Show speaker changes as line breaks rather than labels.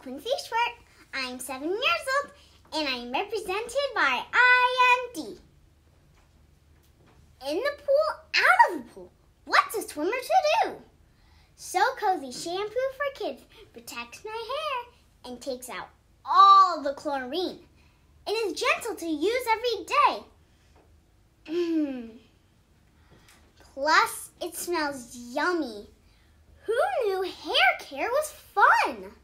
Quincy Schwerdt. I'm 7 years old, and I'm represented by IND. In the pool, out of the pool, what's a swimmer to do? So Cozy shampoo for kids protects my hair and takes out all the chlorine. It is gentle to use every day. Plus, it smells yummy. Who knew hair care was fun?